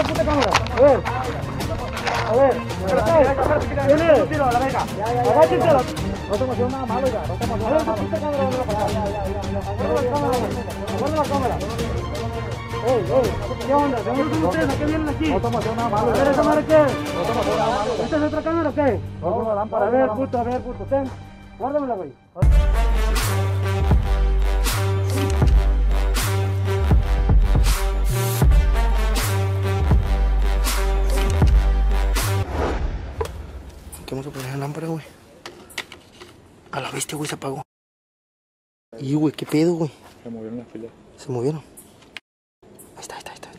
la puta cámara. A ver. Viene. Agáchense. No estamos haciendo nada malo, ya. No estamos haciendo nada malo. Puta cámara, guarda la cámara. ¿Qué onda? ¿De dónde son ustedes? ¿A qué vienen aquí? No estamos haciendo nada malo. A ver, ¿esta madre qué? No estamos haciendo nada malo. ¿Esta es otra cámara o qué? No, es una lámpara. A ver, puto. Ten. Guárdamela, güey. ¿Qué vamos a poner la lámpara, güey? A la bestia, güey, se apagó. Y, güey, ¿qué pedo, güey? Se movieron las filas. Se movieron. Ahí está.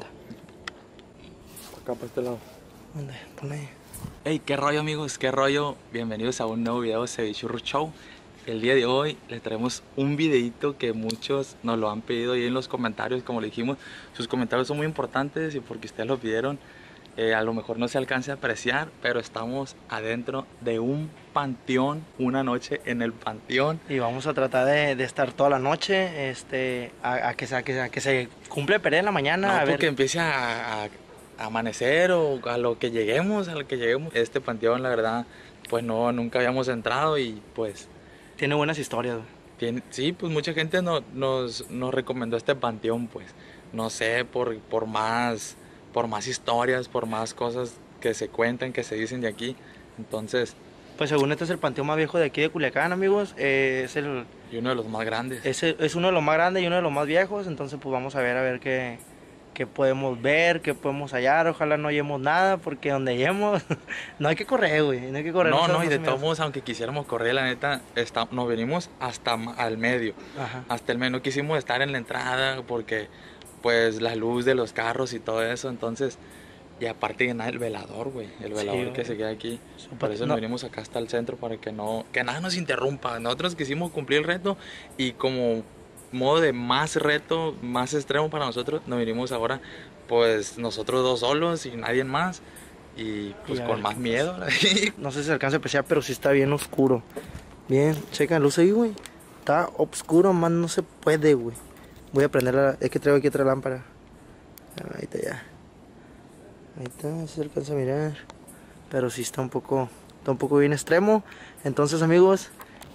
Acá para este lado. ¿Dónde? Ponle ahí. Hey, qué rollo, amigos, qué rollo. Bienvenidos a un nuevo video de Cevichurro Show. El día de hoy les traemos un videito que muchos nos lo han pedido ahí en los comentarios. Como le dijimos, sus comentarios son muy importantes y porque ustedes lo pidieron, a lo mejor no se alcance a apreciar, pero estamos adentro de un panteón, una noche en el panteón. Y vamos a tratar de estar toda la noche, a que se cumple Pérez en la mañana. No, a ver. porque empiece a amanecer o a lo que lleguemos, Este panteón, la verdad, pues no, nunca habíamos entrado y pues... Tiene buenas historias, güey. Sí, pues mucha gente nos recomendó este panteón, pues. No sé, por más historias, por más cosas que se cuentan, que se dicen de aquí. Entonces... Pues según este es el panteón más viejo de aquí de Culiacán, amigos. Y uno de los más grandes. Es uno de los más grandes y uno de los más viejos. Entonces pues vamos a ver qué podemos ver, qué podemos hallar. Ojalá no hallemos nada, porque donde hallemos no hay que correr, güey. No hay que correr. No, y de todos modos, aunque quisiéramos correr, la neta, nos venimos hasta al medio. Ajá. Hasta el medio. No quisimos estar en la entrada porque pues la luz de los carros y todo eso, entonces... Y aparte de nada, el velador, güey. El velador, sí, que se queda aquí. Por eso nos venimos acá hasta el centro, para que nada nos interrumpa. Nosotros quisimos cumplir el reto y como modo de más reto, más extremo para nosotros, nos vinimos ahora, pues nosotros dos solos y nadie más. Y pues con más miedo. No sé si se alcanza a apreciar, pero sí está bien oscuro. Bien, checa la luz ahí, güey. Está oscuro, más no se puede, güey. Voy a prender es que traigo aquí otra lámpara. Ahí está ya. Ahí está, se alcanza a mirar. Pero sí está un poco bien extremo. Entonces, amigos,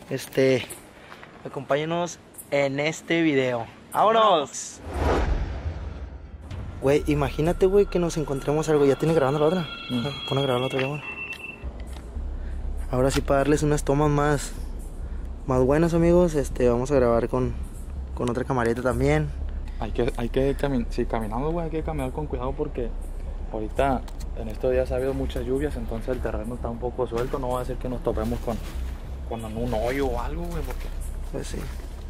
acompáñenos en este video. ¡Vámonos! Güey, imagínate, güey, que nos encontremos algo. Ya tiene grabando la otra. Pon a grabar la otra cámara. Ahora sí, para darles unas tomas más buenas, amigos, vamos a grabar con otra camarita también. Si caminamos, güey, hay que caminar con cuidado porque ahorita en estos días ha habido muchas lluvias, entonces el terreno está un poco suelto. No va a ser que nos topemos con un hoyo o algo, güey, porque... Pues sí.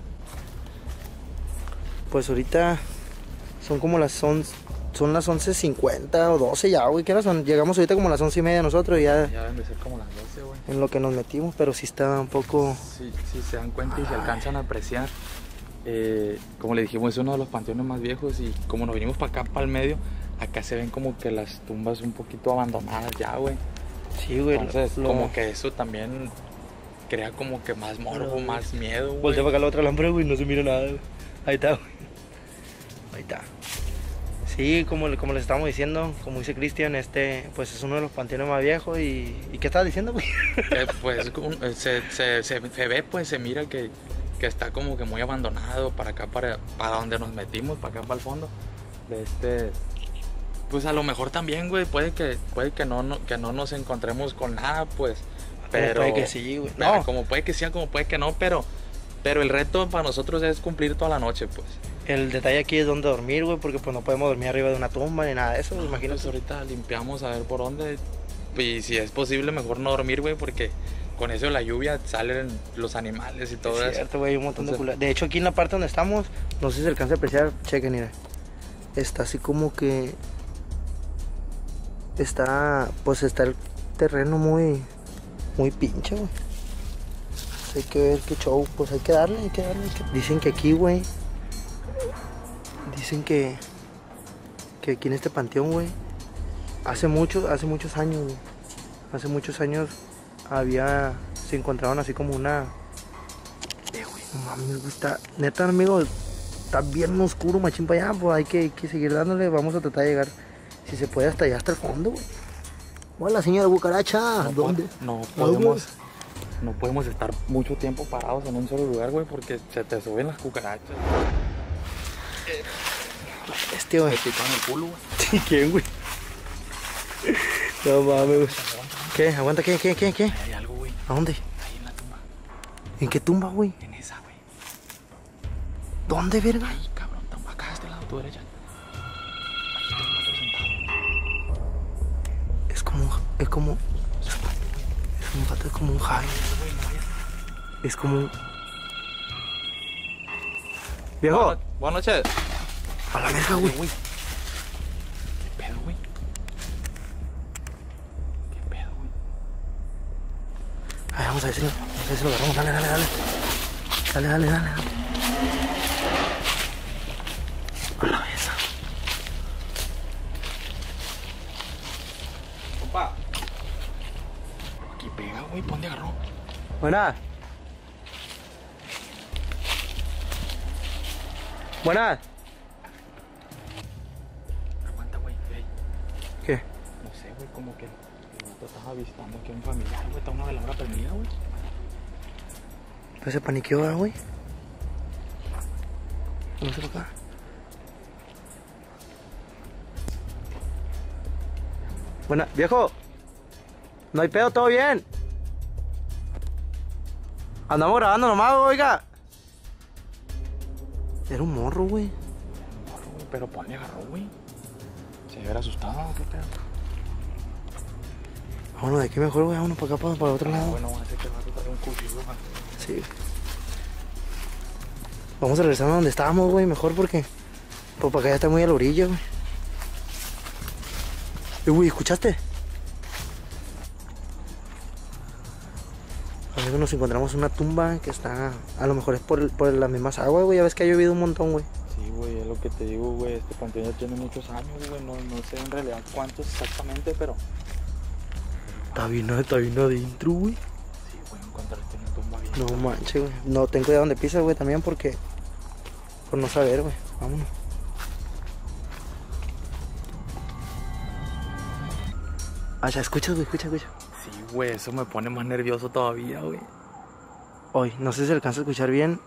Pues ahorita son como son las 11:50 o 12 ya, güey. ¿Qué hora son? Llegamos ahorita como a las 11:30 nosotros y ya deben de ser como las 12, güey. En lo que nos metimos, pero sí está un poco... Sí, se dan cuenta y se alcanzan a apreciar. Como le dijimos, es uno de los panteones más viejos y como nos vinimos para acá, para el medio, acá se ven como que las tumbas un poquito abandonadas ya, güey. Sí, güey. Entonces, como que eso también crea como que más morbo, más miedo, güey. Voltea para acá la otra lámpara, güey, no se mira nada, güey. Ahí está, güey. Ahí está. Sí, como les estábamos diciendo, como dice Cristian, pues es uno de los panteones más viejos y ¿qué estabas diciendo, güey? Pues se ve, pues se mira que está como que muy abandonado para acá, para donde nos metimos, para acá, para el fondo. Pues a lo mejor también, güey, puede que no nos encontremos con nada, pues. Pero puede que sí, güey. No. Como puede que sí, como puede que no, pero el reto para nosotros es cumplir toda la noche, pues. El detalle aquí es dónde dormir, güey, porque pues no podemos dormir arriba de una tumba ni nada de eso, imagínate. Pues ahorita limpiamos a ver por dónde, y si es posible mejor no dormir, güey, porque con eso de la lluvia salen los animales y todo eso. Cierto, güey, un montón de culas. De hecho, aquí en la parte donde estamos, no sé si se alcanza a apreciar, chequen, mira. Está así como que... Está el terreno muy pinche, güey. Hay que ver qué show, pues hay que darle. Dicen que aquí, güey. Dicen que aquí en este panteón, güey, hace muchos años, güey. Hace muchos años se encontraban así como una... güey, no mames, está... Neta, amigo, está bien oscuro, machín para allá, pues hay que seguir dándole. Vamos a tratar de llegar Si se puede hasta allá, hasta el fondo, güey. Hola, señora cucaracha. ¿Dónde? No podemos estar mucho tiempo parados en un solo lugar, güey, porque se te suben las cucarachas. Güey. Me pican el culo, güey. Sí, ¿quién, güey? No mames, güey. ¿Qué? ¿Aguanta? ¿Qué? Hay algo, güey. ¿A dónde? Ahí en la tumba. ¿En qué tumba, güey? En esa, güey. ¿Dónde, verga? Ahí, cabrón. Acá a este lado, a tu derecha. Aquí tengo otro sentado. Es como un gato, es como un Jaime. Es como un... Viejo. Buenas noches. A la verga, güey. ¿Qué pedo, güey? ¿Qué pedo, güey? A ver, vamos a ver si lo agarramos. Dale. Dale. A la verga. Compa. Aquí pega, güey. ¿Dónde agarró? Buenas. Aguanta, güey. ¿Qué? No sé, güey, como que el vato estaba visitando aquí a un familiar, güey. Está una veladora prendida, güey. Pues se paniqueó, güey. No sé por acá. Buena, viejo. No hay pedo, todo bien. Andamos grabando nomás, oiga. Era un morro, güey. Pero ¿dónde agarró, güey? ¿Se hubiera asustado o qué pedo? Vámonos de aquí mejor, güey. Vámonos para acá, para el otro lado. Bueno, va a ser que el vato trae un cuchillo, güey. Sí. Vamos a regresar a donde estábamos, güey. Mejor porque... Pues para acá ya está muy a la orilla, güey. Güey, ¿escuchaste? A ver, nos encontramos una tumba que está... A lo mejor es por las mismas aguas, güey. Ya ves que ha llovido un montón, güey. Sí, güey, es lo que te digo, güey. Este panteón ya tiene muchos años, güey. No sé en realidad cuántos exactamente, pero... Está bien adentro, güey. Sí, güey, encontraste una tumba bien. No manches, güey. No, ten cuidado donde pisas, güey, también porque... Por no saber, güey. Vámonos. Ah, ya escuchas, güey, escucha. Sí, güey, eso me pone más nervioso todavía, güey. Hoy, no sé si se alcanza a escuchar bien.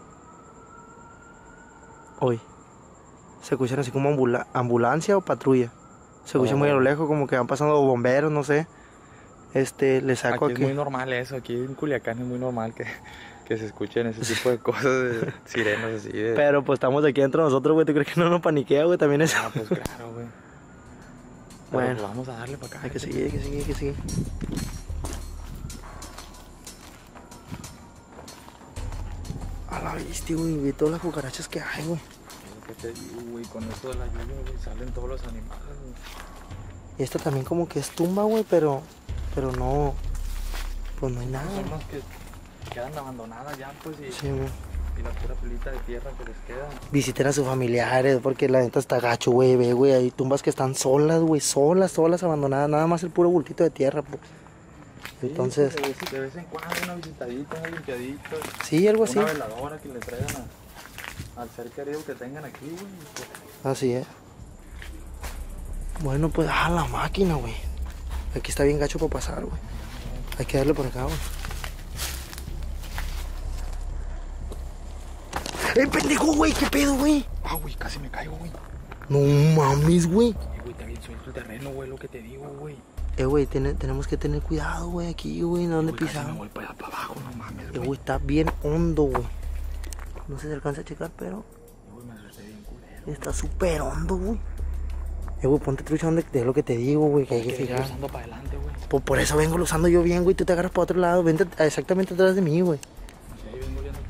Hoy. Se escuchan así como ambulancia o patrulla. Se escucha muy a lo lejos, como que van pasando bomberos, no sé. Le saco Aquí aquí. es muy normal eso, aquí en Culiacán es muy normal que se escuchen ese tipo de cosas, de sirenas así. Pero pues estamos aquí dentro de nosotros, güey. ¿Tú crees que no nos paniquea, güey? También es... Ah, pues claro, güey. Bueno, pues vamos a darle para acá. hay que seguir. A la vista, güey. Vi todas las cucarachas que hay, güey. Es lo que te digo, güey, con esto de la lluvia, güey, salen todos los animales, güey. Y esta también como que es tumba, güey, pero no... Pues no hay nada. Son las que quedan abandonadas ya, pues, Sí, güey. y la pura pelita de tierra que les queda. Visiten a sus familiares, porque la neta está gacho, güey, ve, güey. Hay tumbas que están solas, güey, solas, abandonadas. Nada más el puro bultito de tierra, pues. Sí, Entonces... pues, de vez en cuando una visitadita, una limpiadita. Sí, algo así. Una veladora que le traigan al ser querido que tengan aquí, güey. Pues, Así es. Bueno, pues, la máquina, güey. Aquí está bien gacho para pasar, güey. Hay que darle por acá, güey. Pendejo, güey! ¿Qué pedo, güey? ah, güey, casi me caigo, güey. No mames, güey. Güey, está bien suelto el terreno, güey, lo que te digo, güey. Güey, tenemos que tener cuidado, güey, aquí, güey. ¿Dónde Güey, casi me pisamos? voy para allá para abajo, no mames, Güey, está bien hondo, güey. No sé si se alcanza a checar, pero... Güey, me asusté bien culero. Está súper hondo, güey. Güey, ponte trucha donde es lo que te digo, güey, que hay que fijar. Cruzando para adelante, güey. Por eso vengo lo usando yo bien, güey. Tú te agarras para otro lado. Vente exactamente atrás de mí, güey. No sé, ahí vengo viendo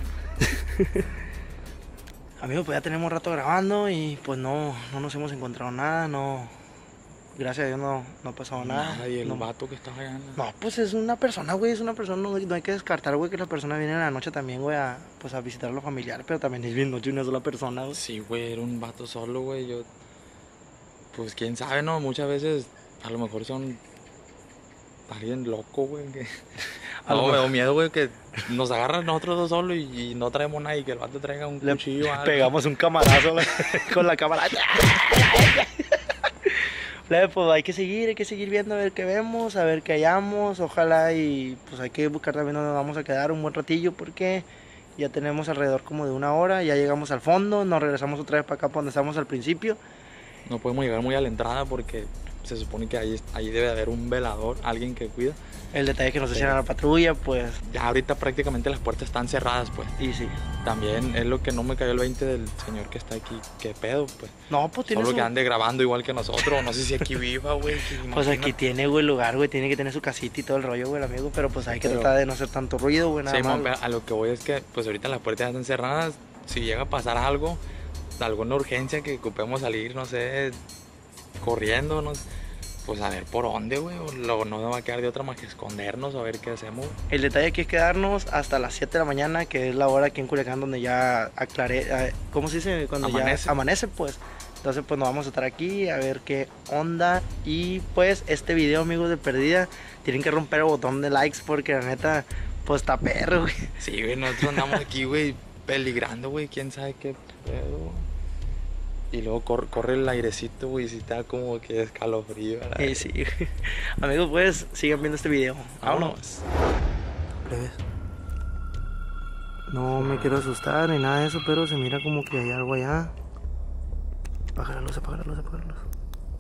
Amigos, pues ya tenemos rato grabando y pues no nos hemos encontrado nada, no... Gracias a Dios no ha pasado nada. Y el no. vato que está allá. No, pues es una persona, güey, es una persona, no hay que descartar, güey, que la persona viene en la noche también, güey, a visitar a los familiares, pero también es bien noche una sola persona, güey. Sí, güey, era un vato solo, güey. Yo, pues quién sabe, ¿no? Muchas veces a lo mejor son alguien loco, güey. Que... No, me da miedo, güey, que nos agarran nosotros dos solos y no traemos nada y que el vato traiga un cuchillo. Pegamos un camarazo con la cámara. Luego, pues hay que seguir viendo a ver qué vemos, a ver qué hallamos, ojalá y pues hay que buscar también dónde vamos a quedar un buen ratillo porque ya tenemos alrededor como de 1 hora, ya llegamos al fondo, nos regresamos otra vez para acá por donde estábamos al principio. No podemos llegar muy a la entrada porque se supone que ahí debe de haber un velador, alguien que cuida. El detalle es que nos echan a la patrulla, pues... Ya ahorita prácticamente las puertas están cerradas, pues. Y sí. También es lo que no me cayó el 20 del señor que está aquí. ¿Qué pedo, pues? No, pues tiene Solo su... que ande grabando igual que nosotros. No sé si aquí viva, güey. Pues aquí tiene, güey, lugar, güey. Tiene que tener su casita y todo el rollo, güey, el amigo. Pero pues hay que Pero... tratar de no hacer tanto ruido, güey, nada sí, más. pero a lo que voy es que, pues ahorita las puertas ya están cerradas. Si llega a pasar algo, alguna urgencia que ocupemos salir, no sé, corriendo, no sé, pues a ver por dónde, güey. No nos va a quedar de otra más que escondernos o a ver qué hacemos. El detalle aquí es quedarnos hasta las 7 de la mañana, que es la hora aquí en Culiacán donde ya aclaré, ¿cómo se dice? Cuando Amanece. Ya amanece, pues. Entonces, pues nos vamos a estar aquí a ver qué onda. Y pues este video, amigos de perdida, tienen que romper el botón de likes porque la neta, pues está perro, güey. Sí, güey, nosotros andamos aquí, güey, peligrando, güey, quién sabe qué pedo. Y luego corre el airecito, güey, si está como que escalofrío. Sí, amigos, pues sigan viendo este video. Vámonos. Plebes. No me quiero asustar ni nada de eso, pero se mira como que hay algo allá. Apaga la luz, apaga la luz, apaga la luz.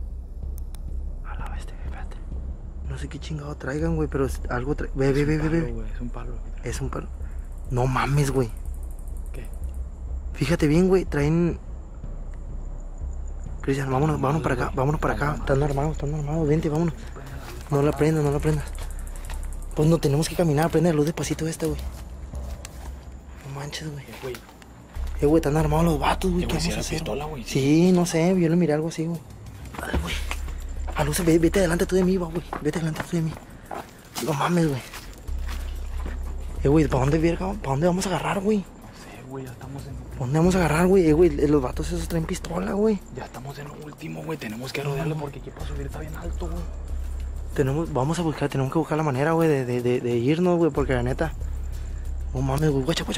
A la bestia, espérate. No sé qué chingado traigan, güey, pero algo trae. Ve. Es un palo. Es un palo. No mames, güey. ¿Qué? Fíjate bien, güey, traen... Cristian, vámonos para acá, Están armados, vente, vámonos. No la prendas. Pues no tenemos que caminar, prende la luz despacito esta, güey. No manches, güey. Güey, están armados los vatos, güey. ¿Qué vamos a hacer? Pistola, güey. Sí, no sé, yo le miré algo así, güey. Dale, güey. A luz, vete adelante tú de mí, güey. Vete adelante tú de mí. No mames, güey. Güey, ¿para dónde vamos a agarrar, güey? No sé, güey, ya estamos en... ¿Dónde vamos a agarrar, güey? Güey, los vatos esos traen pistola, güey. Ya estamos en lo último, güey. Tenemos que rodearlo porque aquí para subir está bien alto, güey. Tenemos que buscar la manera, güey, de irnos, güey, porque la neta... No mames, güey, guacha.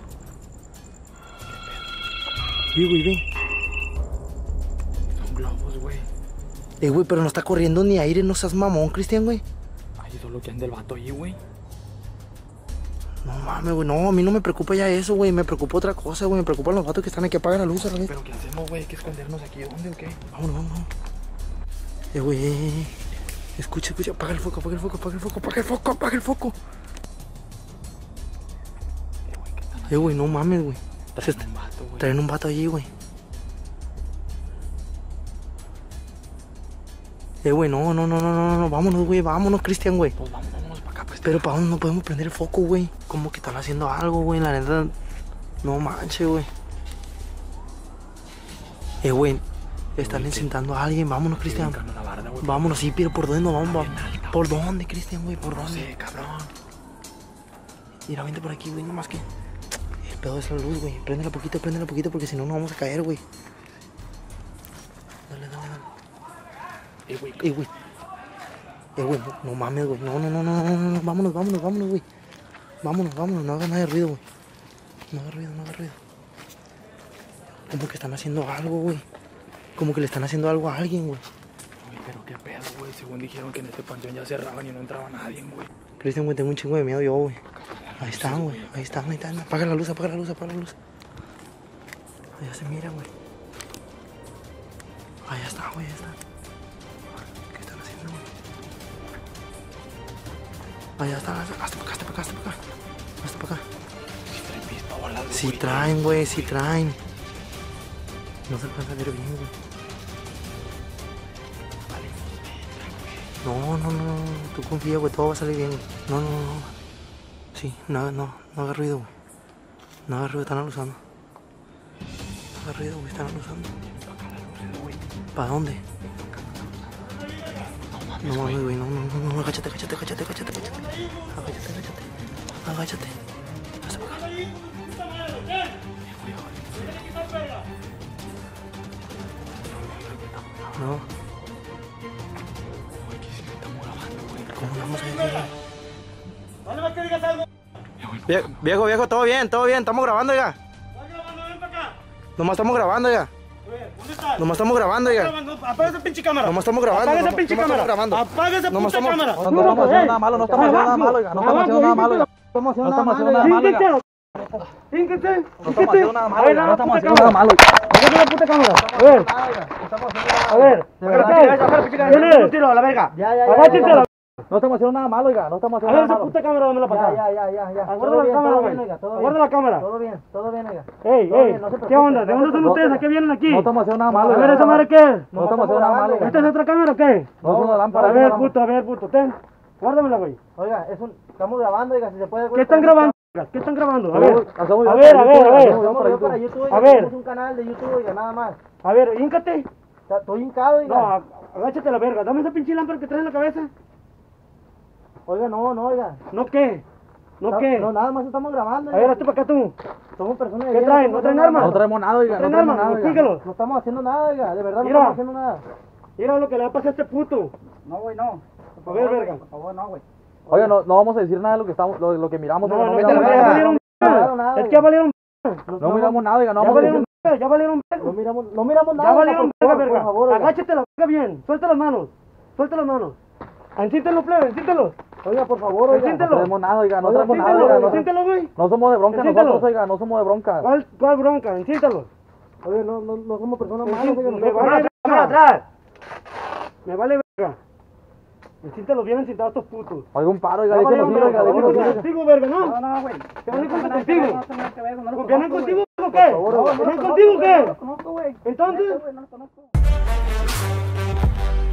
Güey, ven. Son globos, güey. Güey, pero no está corriendo ni aire, no seas mamón, Cristian, güey. Ay, eso es lo que anda el vato ahí, güey. No mames, güey, no, a mí no me preocupa ya eso, güey, me preocupa otra cosa, güey, me preocupan los vatos que están aquí, apagan la luz, ¿sabes? ¿Pero qué hacemos, güey? ¿Hay que escondernos aquí? ¿Dónde o qué? Vámonos. Güey, escucha, apaga el foco. Güey, ¿qué están Güey, no mames, güey. haciendo? Un vato, güey. Traen un vato allí, güey. Güey, no, vámonos, Cristian, güey. Pues vámonos para acá, pues. Pero para dónde no podemos prender el foco, güey. Como que están haciendo algo, güey, la neta. No manches, güey. Güey, están incitando a alguien, vámonos, Cristian. Vámonos, sí, pero ¿por dónde nos vamos? ¿Por dónde, Cristian, güey? ¿Por dónde? No sé, cabrón. Mira, vente por aquí, güey, nomás que... El pedo es la luz, güey. Préndela poquito porque si no, no vamos a caer, güey. Dale. Güey, no mames, güey. No. Vámonos, güey. Vámonos, no hagas nada de ruido, güey. No hagas ruido. Como que están haciendo algo, güey. Como que le están haciendo algo a alguien, güey. Uy, pero qué pedo, güey. Según dijeron que en este panteón ya cerraban y no entraba nadie, güey. Cristian, güey, tengo un chingo de miedo yo, güey. Ahí están, güey. Ahí están. Apaga la luz. Allá se mira, güey. Allá está, güey, ¿Qué están haciendo, güey? Allá está. Hasta para acá. Sí traen pistolas, güey. Sí traen. No se alcanza a ver bien, güey. No. Tú confía, güey. Todo va a salir bien, güey. No. Sí, no haga ruido, güey. No haga ruido, están alusando. No haga ruido, güey, están alusando. ¿Para dónde? No mames, güey, no. Agáchate. Agáchate. Hasta para acá. No. ¿Cómo vamos a ir? Viejo, todo bien, estamos grabando ya. Nomás estamos grabando ya. Nomás estamos grabando, oiga. Apaga esa pinche cámara. Nomás estamos grabando. Apaga esa pinche cámara. Apaga esa puta cámara. No estamos haciendo nada malo, no estamos haciendo nada malo, oiga. No estamos haciendo nada malo, oiga. No estamos haciendo nada malo, oiga. Fíjense. No estamos haciendo nada malo, oiga. No estamos haciendo nada malo, oiga. Apaga la puta cámara. A ver. ¿Quién es? Tiro a la verga. Agáchense la. No estamos haciendo nada malo, oiga. No estamos A haciendo ver nada esa malo. puta cámara, dámela para acá. Ya. Aguarda la cámara, güey. Aguarda la cámara. Todo bien, oiga. Ey, ¿qué onda? ¿De dónde son ustedes? ¿A qué vienen aquí? No estamos haciendo nada malo, A oiga. ver, ¿esa madre qué es? No estamos haciendo nada malo, ¿Esta oiga. es otra cámara o qué? No es una lámpara. A ver, puto, ten. Guárdamela, güey. Oiga, estamos grabando, oiga, si se puede. ¿Qué están grabando? ¿Qué están grabando? A ver. Hacemos A video ver, para a ver, a ver. YouTube, Estamos hacemos para video YouTube, A oiga, ver. tenemos un canal de YouTube, oiga, nada más. A ver, híncate. Estoy hincado, oiga. No, agáchate la verga. Dame esa pinche lámpara que traes en la cabeza. Oiga, no, oiga. ¿No qué? ¿No qué? No, nada más estamos grabando. A ver, hazte para acá tú. Somos personas de ¿Qué bien, traen? no ¿No traen hacemos armas? No traemos nada, oiga. ¿No No traen traemos armas? nada, oiga. Explícalos. No estamos haciendo nada, oiga, de verdad no Mira. estamos haciendo nada. Mira lo que le va a pasar a este puto. No, güey, no. A ver, verga. Por favor, no, güey. Oiga, no vamos a decir nada de lo que estamos, lo que miramos, No, oiga. no, miramos ya nada. valieron nada, Es que ya valieron No miramos nada, oiga. No Ya vamos a decir valieron ya valieron No miramos nada. Ya valieron por verga. favor, oiga. Agáchate la verga bien. Suelta las manos. Encíntelo, plebe, encíntelo. Oiga, por favor, oiga. No Encíntelo. traemos nada, oiga. No Oiga, traemos nada, Encíntelo, oiga. encíntelo, güey. No somos de bronca Encíntelo. nosotros, oiga. No somos de bronca. ¿Cuál bronca? Encíntelo. Oiga, no somos personas malas, oiga. Me vale verga. Me vale verga. Encíntelo bien encintado estos putos. Oiga, un paro, oiga. Ya Déjenos valieron ir, oiga. verga. Déjenos Vámonos ir. contigo, verga, ¿no? No, güey. ¿Qué van con contigo? No ¿Confían contigo o qué? ¿Confían contigo o qué? No conozco, güey. Entonces. No lo conozco.